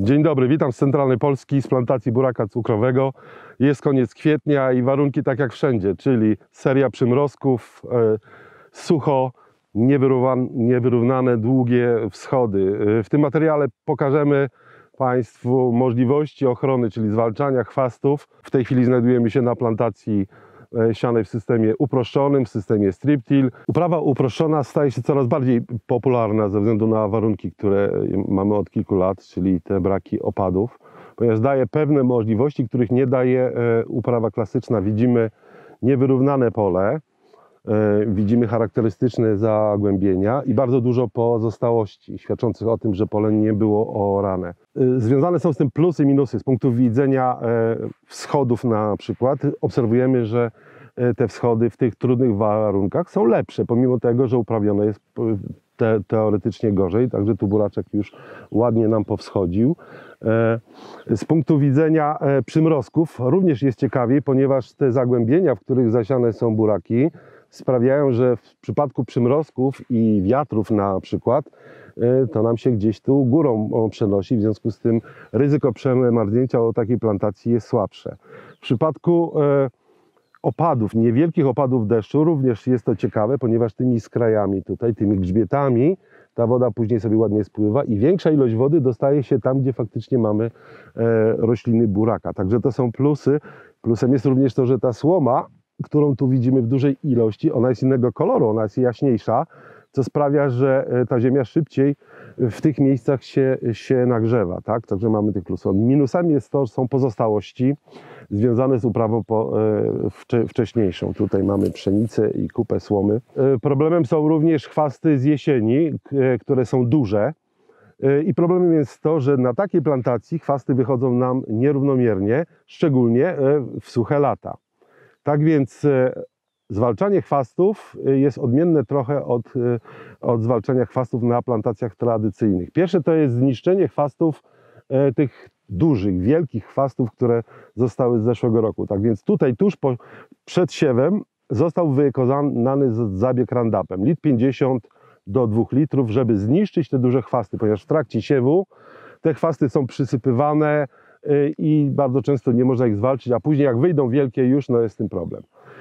Dzień dobry, witam z centralnej Polski, z plantacji buraka cukrowego. Jest koniec kwietnia i warunki tak jak wszędzie, czyli seria przymrozków, sucho, niewyrównane, długie wschody. W tym materiale pokażemy Państwu możliwości ochrony, czyli zwalczania chwastów. W tej chwili znajdujemy się na plantacji sianej w systemie uproszczonym, w systemie strip-till. Uprawa uproszczona staje się coraz bardziej popularna ze względu na warunki, które mamy od kilku lat, czyli te braki opadów, ponieważ daje pewne możliwości, których nie daje uprawa klasyczna. Widzimy niewyrównane pole, widzimy charakterystyczne zagłębienia i bardzo dużo pozostałości, świadczących o tym, że pole nie było orane. Związane są z tym plusy i minusy. Z punktu widzenia wschodów na przykład obserwujemy, że te wschody w tych trudnych warunkach są lepsze, pomimo tego, że uprawione jest teoretycznie gorzej, także tu buraczek już ładnie nam powschodził. Z punktu widzenia przymrozków również jest ciekawiej, ponieważ te zagłębienia, w których zasiane są buraki, sprawiają, że w przypadku przymrozków i wiatrów na przykład, to nam się gdzieś tu górą przenosi, w związku z tym ryzyko przemarznięcia o takiej plantacji jest słabsze. W przypadku opadów, niewielkich opadów deszczu również jest to ciekawe, ponieważ tymi skrajami tutaj, tymi grzbietami ta woda później sobie ładnie spływa i większa ilość wody dostaje się tam, gdzie faktycznie mamy rośliny buraka. Także to są plusy. Plusem jest również to, że ta słoma, którą tu widzimy w dużej ilości, ona jest innego koloru, ona jest jaśniejsza, co sprawia, że ta ziemia szybciej w tych miejscach się nagrzewa, tak? Także mamy tych plusów. Minusami jest to, że są pozostałości związane z uprawą wcześniejszą. Tutaj mamy pszenicę i kupę słomy. Problemem są również chwasty z jesieni, które są duże. I problemem jest to, że na takiej plantacji chwasty wychodzą nam nierównomiernie, szczególnie w suche lata. Tak więc zwalczanie chwastów jest odmienne trochę od zwalczania chwastów na plantacjach tradycyjnych. Pierwsze to jest zniszczenie chwastów, tych dużych, wielkich chwastów, które zostały z zeszłego roku. Tak więc tutaj tuż przed siewem został wykonany zabieg Roundupem. Litr 50 do 2 litrów, żeby zniszczyć te duże chwasty, ponieważ w trakcie siewu te chwasty są przysypywane i bardzo często nie można ich zwalczyć, a później jak wyjdą wielkie już, no jest z tym problem.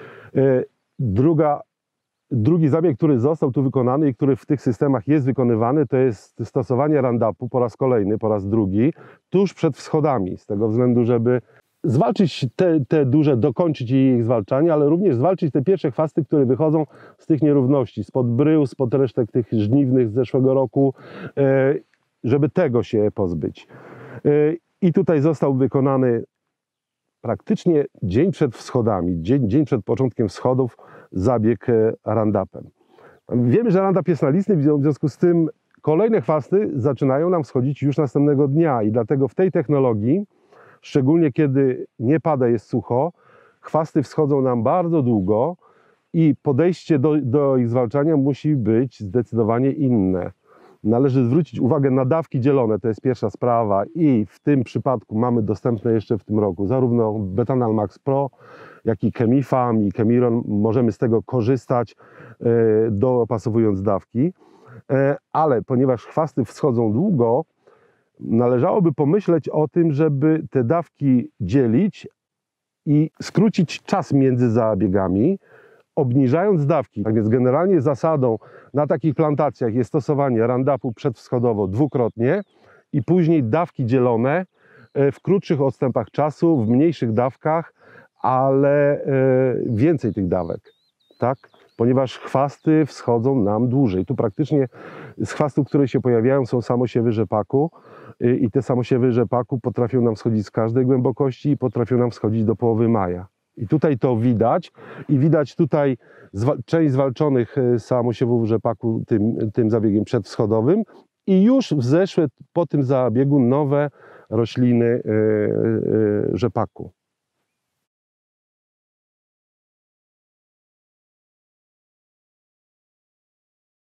Drugi zabieg, który został tu wykonany i który w tych systemach jest wykonywany, to jest stosowanie Roundupu po raz kolejny, po raz drugi, tuż przed wschodami, z tego względu, żeby zwalczyć te duże, dokończyć ich zwalczanie, ale również zwalczyć te pierwsze chwasty, które wychodzą z tych nierówności, spod brył, spod resztek tych żniwnych z zeszłego roku, żeby tego się pozbyć. I tutaj został wykonany praktycznie dzień przed wschodami, dzień przed początkiem wschodów, zabieg Roundupem. Wiemy, że Roundup jest nalistny, w związku z tym kolejne chwasty zaczynają nam wschodzić już następnego dnia i dlatego w tej technologii, szczególnie kiedy nie pada, jest sucho, chwasty wschodzą nam bardzo długo i podejście do ich zwalczania musi być zdecydowanie inne. Należy zwrócić uwagę na dawki dzielone, to jest pierwsza sprawa i w tym przypadku mamy dostępne jeszcze w tym roku zarówno Betanal Max Pro, jak i Chemifam i Chemiron. Możemy z tego korzystać, dopasowując dawki, ale ponieważ chwasty wschodzą długo, należałoby pomyśleć o tym, żeby te dawki dzielić i skrócić czas między zabiegami, obniżając dawki. Tak więc generalnie zasadą na takich plantacjach jest stosowanie Roundupu przedwschodowo dwukrotnie i później dawki dzielone w krótszych odstępach czasu, w mniejszych dawkach, ale więcej tych dawek, tak? Ponieważ chwasty wschodzą nam dłużej. Tu praktycznie z chwastów, które się pojawiają, są samosiewy rzepaku i te samosiewy rzepaku potrafią nam wschodzić z każdej głębokości i potrafią nam wschodzić do połowy maja. I tutaj to widać i widać tutaj część zwalczonych samosiewów rzepaku tym zabiegiem przedwschodowym i już wzeszły po tym zabiegu nowe rośliny rzepaku.